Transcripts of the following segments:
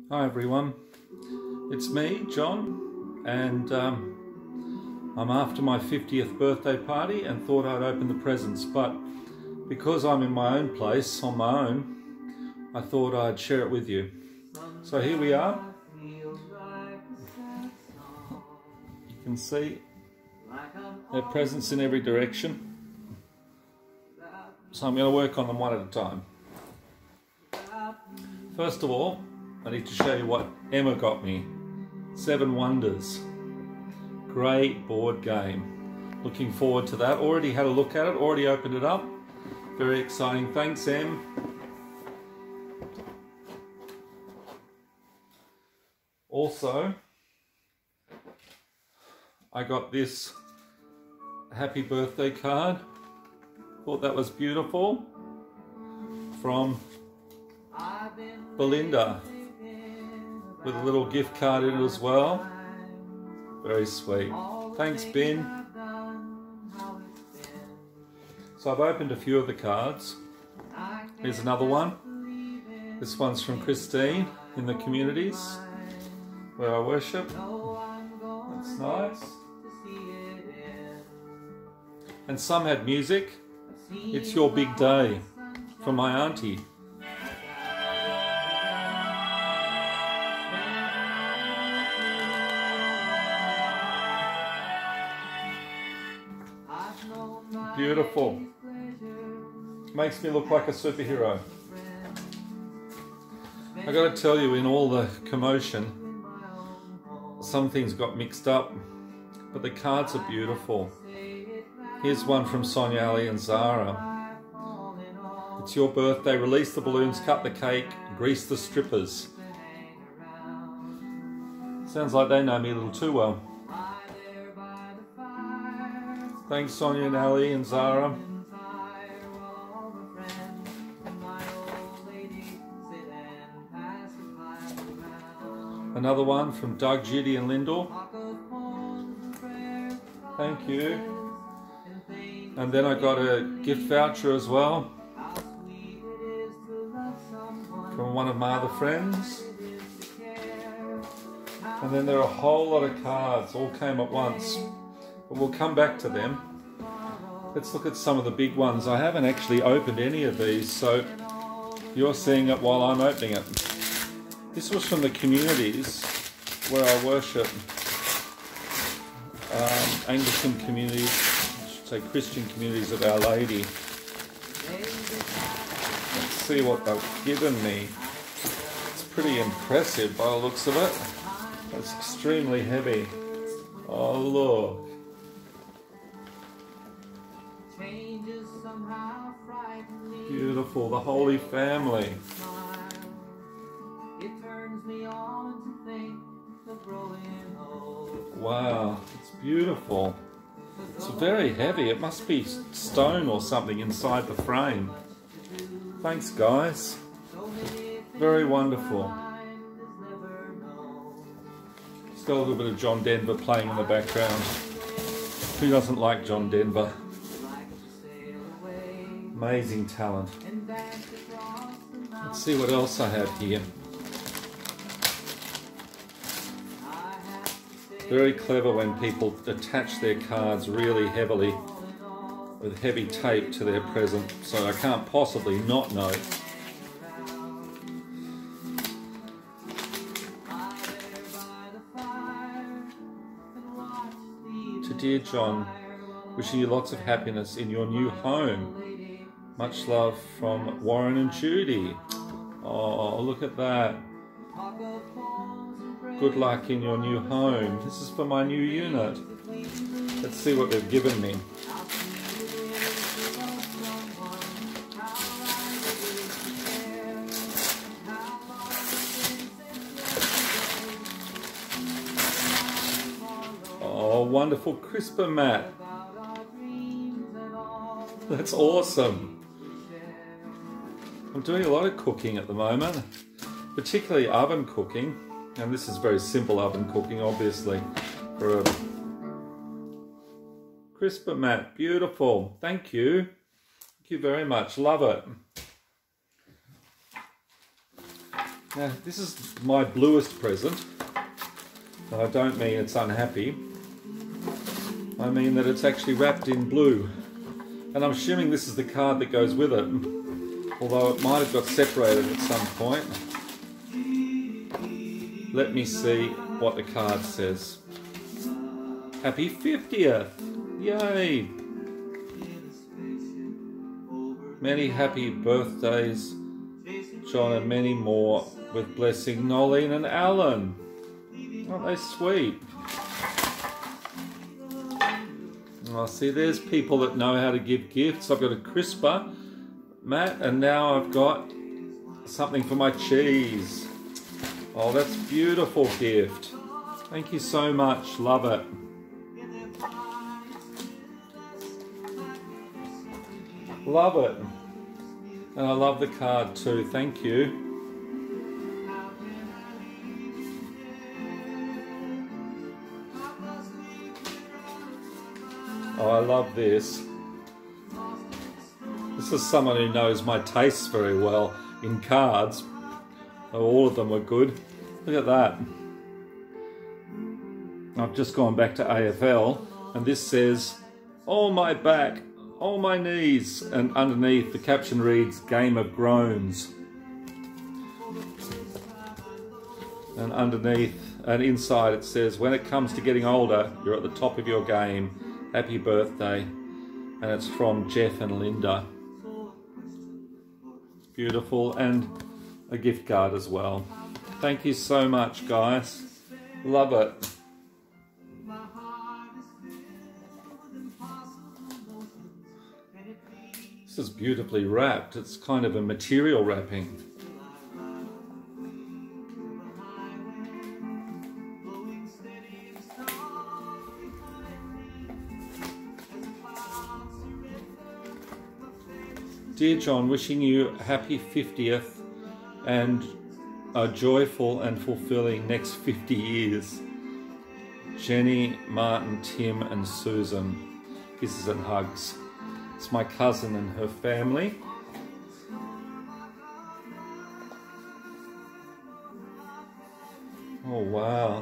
Hi everyone, it's me, John, and I'm after my 50th birthday party and thought I'd open the presents, but because I'm in my own place, on my own, I thought I'd share it with you. So here we are. You can see there are presents in every direction. So I'm going to work on them one at a time. First of all, I need to show you what Emma got me. Seven Wonders. Great board game. Looking forward to that. Already had a look at it, already opened it up. Very exciting. Thanks, Em. Also, I got this happy birthday card. Thought that was beautiful. From Belinda, with a little gift card in it as well. Very sweet. Thanks, Ben. So I've opened a few of the cards. Here's another one. This one's from Christine in the communities where I worship. That's nice. And some had music. It's Your Big Day from my auntie. Beautiful. Makes me look like a superhero. I gotta tell you, in all the commotion, some things got mixed up, but the cards are beautiful. Here's one from Sonia, Ali and Zara. It's your birthday, release the balloons, cut the cake, grease the strippers. Sounds like they know me a little too well. Thanks, Sonia and Ali and Zara. Another one from Doug, Judy and Lyndall. Thank you. And then I got a gift voucher as well from one of my other friends. And then there are a whole lot of cards, all came at once. But we'll come back to them. Let's look at some of the big ones. I haven't actually opened any of these, so you're seeing it while I'm opening it. This was from the communities where I worship. Anglican communities, I should say Christian communities of Our Lady. Let's see what they've given me. It's pretty impressive by the looks of it. It's extremely heavy. Oh, look. Beautiful, the Holy Family. Wow, it's beautiful. It's very heavy. It must be stone or something inside the frame. Thanks, guys. Very wonderful. It's got a little bit of John Denver playing in the background. Who doesn't like John Denver? Amazing talent. Let's see what else I have here. Very clever when people attach their cards really heavily with heavy tape to their present, so I can't possibly not know. To dear John, wishing you lots of happiness in your new home. Much love from Warren and Judy. Oh, look at that. Good luck in your new home. This is for my new unit. Let's see what they've given me. Oh, wonderful crisper mat. That's awesome. I'm doing a lot of cooking at the moment, particularly oven cooking, and this is very simple oven cooking, obviously, for a crisper mat. Beautiful. Thank you. Thank you very much. Love it. Now, this is my bluest present. And I don't mean it's unhappy. I mean that it's actually wrapped in blue. And I'm assuming this is the card that goes with it. Although it might have got separated at some point. Let me see what the card says. Happy 50th! Yay! Many happy birthdays, John, and many more, with blessing, Nolene and Alan. Aren't they sweet? Oh, see, there's people that know how to give gifts. I've got a crisper, Matt, and now I've got something for my cheese. Oh, that's a beautiful gift. Thank you so much. Love it. Love it. And I love the card too. Thank you. Oh, I love this. This is someone who knows my tastes very well in cards. Oh, all of them were good. Look at that. I've just gone back to AFL and this says, "Oh my back, oh my knees," and underneath the caption reads, "Game of Groans." And underneath and inside it says, "When it comes to getting older, you're at the top of your game. Happy birthday." And it's from Jeff and Linda. Beautiful, and a gift card as well. Thank you so much, guys. Love it. This is beautifully wrapped. It's kind of a material wrapping. Dear John, wishing you a happy 50th and a joyful and fulfilling next 50 years. Jenny, Martin, Tim and Susan. Kisses and hugs. It's my cousin and her family. Oh wow.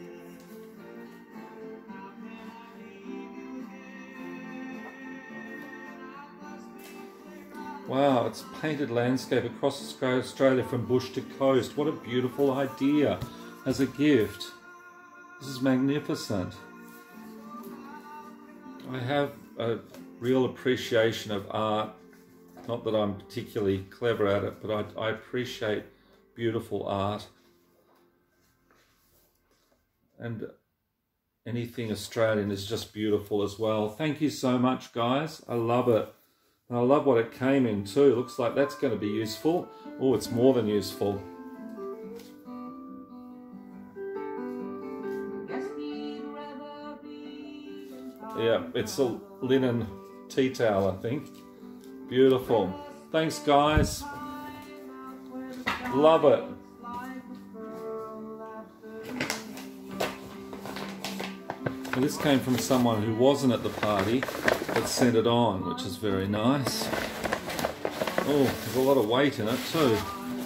Wow, it's painted landscape across Australia from bush to coast. What a beautiful idea as a gift. This is magnificent. I have a real appreciation of art. Not that I'm particularly clever at it, but I appreciate beautiful art. And anything Australian is just beautiful as well. Thank you so much, guys. I love it. And I love what it came in too. Looks like that's going to be useful. Oh, it's more than useful. Yeah, it's a linen tea towel, I think. Beautiful. Thanks, guys. Love it. And this came from someone who wasn't at the party but sent it on, which is very nice. Oh, there's a lot of weight in it too.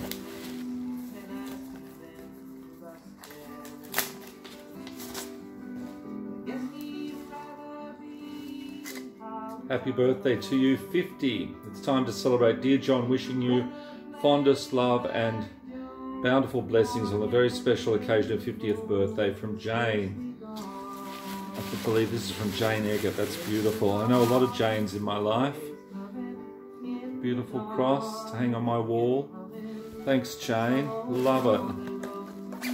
Happy birthday to you, 50. It's time to celebrate. Dear John, wishing you fondest love and bountiful blessings on the very special occasion of 50th birthday from Jane. I have to believe this is from Jane Eggert. That's beautiful. I know a lot of Janes in my life. Beautiful cross to hang on my wall. Thanks, Jane. Love it.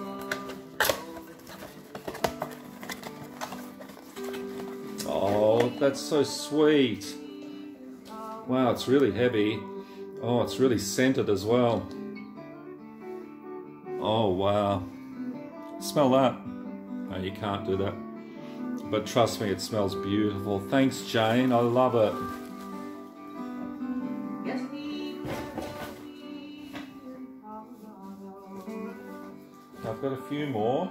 Oh, that's so sweet. Wow, it's really heavy. Oh, it's really scented as well. Oh, wow. Smell that. No, you can't do that. But trust me, it smells beautiful. Thanks, Jane. I love it. I've got a few more.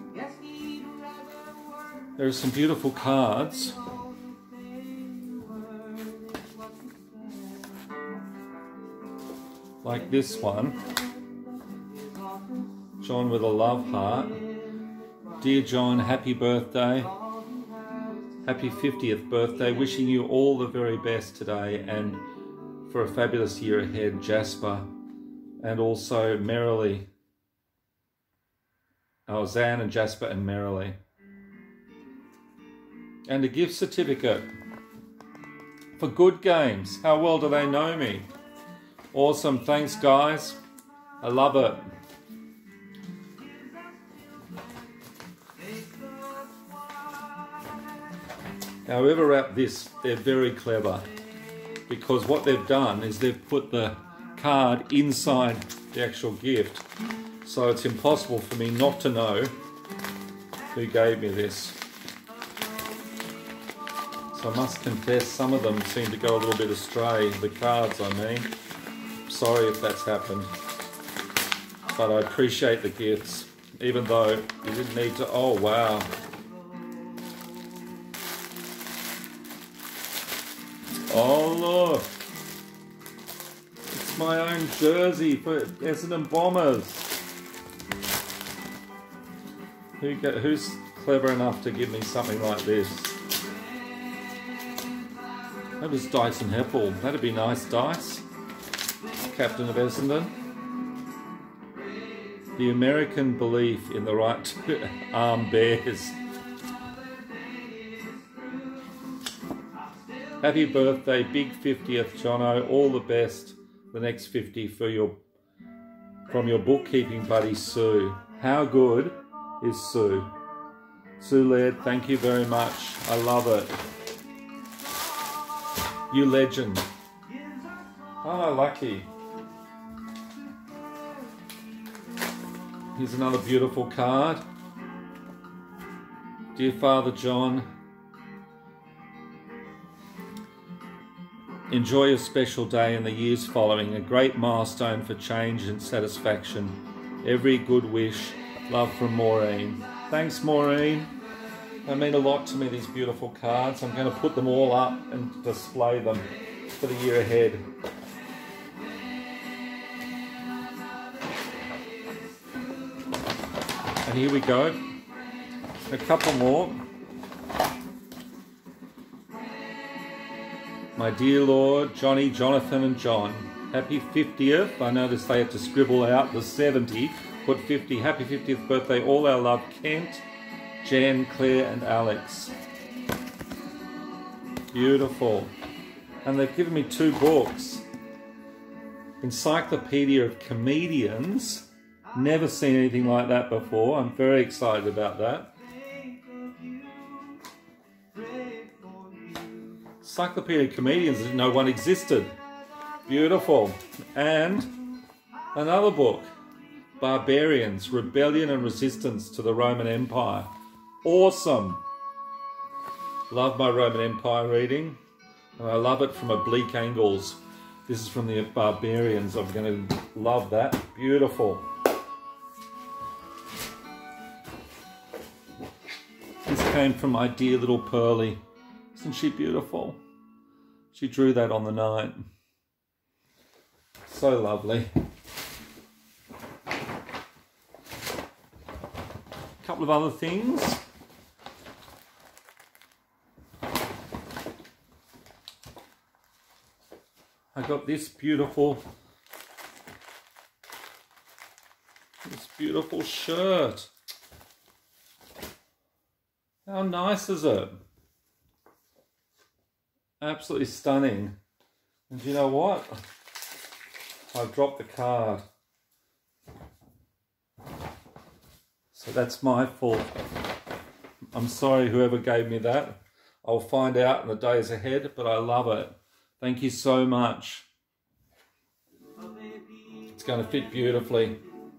There are some beautiful cards. Like this one. John with a love heart. Dear John, happy birthday. Happy 50th birthday. Wishing you all the very best today and for a fabulous year ahead, Jasper. And also Merrily. Oh, Zan and Jasper and Merrily. And a gift certificate for Good Games. How well do they know me? Awesome. Thanks, guys. I love it. Now, whoever wrapped this, they're very clever, because what they've done is they've put the card inside the actual gift, so it's impossible for me not to know who gave me this. So I must confess, some of them seem to go a little bit astray, the cards I mean. Sorry if that's happened, but I appreciate the gifts, even though you didn't need to. Oh wow. Oh look, it's my own jersey for Essendon Bombers. Who's clever enough to give me something like this? That was Dyson Heppell. That'd be nice, Dice. Captain of Essendon. The American belief in the right to arm bears. Happy birthday, big 50th, Jono. All the best. The next 50 from your bookkeeping buddy, Sue. How good is Sue? Sue Laird, thank you very much. I love it. You legend. Oh, lucky. Here's another beautiful card. Dear Father John, enjoy your special day and the years following, a great milestone for change and satisfaction. Every good wish. Love from Maureen. Thanks, Maureen. They mean a lot to me, these beautiful cards. I'm going to put them all up and display them for the year ahead. And here we go. A couple more. My dear Lord, Johnny, Jonathan and John, happy 50th. I noticed they had to scribble out the 70, put 50. Happy 50th birthday, all our love, Kent, Jen, Claire and Alex. Beautiful. And they've given me 2 books. Encyclopedia of Comedians. Never seen anything like that before. I'm very excited about that. Encyclopedia of Comedians, I didn't know one existed. Beautiful. And another book, Barbarians, Rebellion and Resistance to the Roman Empire. Awesome. Love my Roman Empire reading. And I love it from oblique angles. This is from the Barbarians. I'm going to love that. Beautiful. This came from my dear little Pearly. Isn't she beautiful? She drew that on the night. So lovely. A couple of other things. I got this beautiful shirt. How nice is it? Absolutely stunning. And you know what? I dropped the card. So that's my fault. I'm sorry whoever gave me that. I'll find out in the days ahead, but I love it. Thank you so much. It's going to fit beautifully.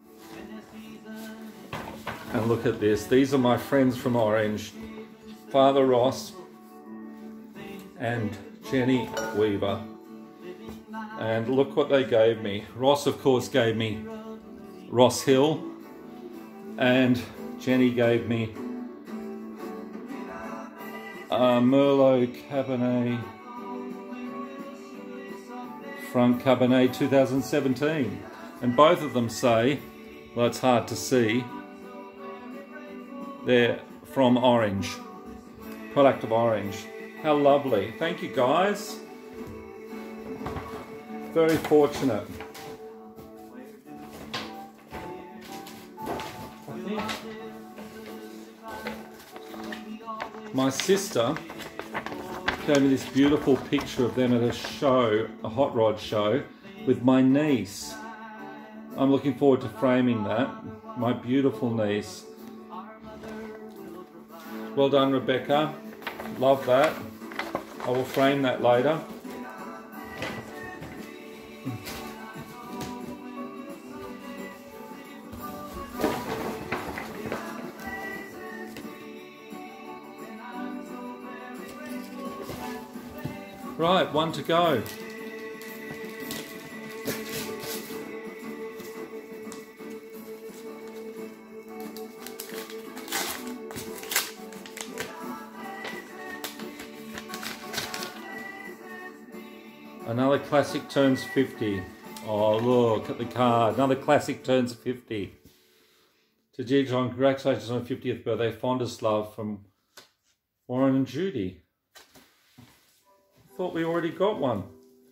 And look at this. These are my friends from Orange. Father Ross and Jenny Weaver. And look what they gave me. Ross, of course, gave me Ross Hill. And Jenny gave me Merlot Cabernet Franc Cabernet 2017. And both of them say Well, it's hard to see. They're from Orange, product of Orange. How lovely. Thank you, guys. Very fortunate. I think my sister gave me this beautiful picture of them at a show, a hot rod show, with my niece. I'm looking forward to framing that. My beautiful niece. Well done, Rebecca. Love that. I will frame that later. Right, one to go. Another classic turns 50. Oh, look at the card. Another classic turns 50. To Gijon, congratulations on your 50th birthday. Fondest love from Warren and Judy. Thought we already got one.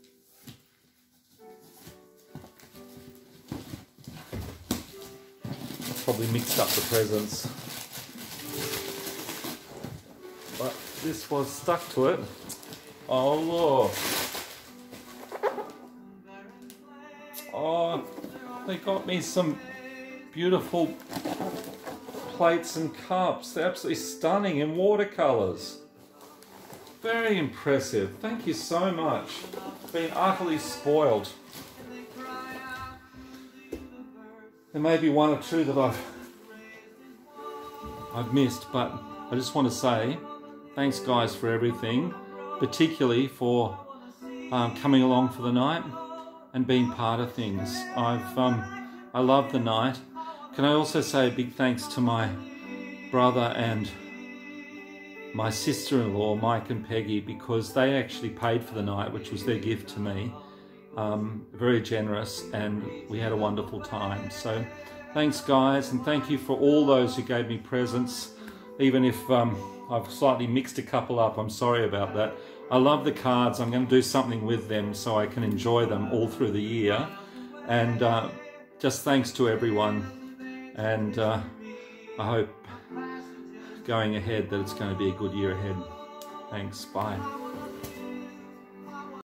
Probably mixed up the presents. But this was stuck to it. Oh, look. Oh, they got me some beautiful plates and cups. They're absolutely stunning in watercolours. Very impressive. Thank you so much. Been utterly spoiled. There may be one or two that I've missed, but I just want to say thanks, guys, for everything, particularly for coming along for the night and being part of things. I love the night. Can I also say a big thanks to my brother and my sister-in-law, Mike and Peggy, because they actually paid for the night, which was their gift to me. Very generous, and we had a wonderful time. So thanks, guys, and thank you for all those who gave me presents. Even if I've slightly mixed a couple up, I'm sorry about that. I love the cards. I'm going to do something with them so I can enjoy them all through the year. And just thanks to everyone, and I hope going ahead that it's going to be a good year ahead. Thanks, bye.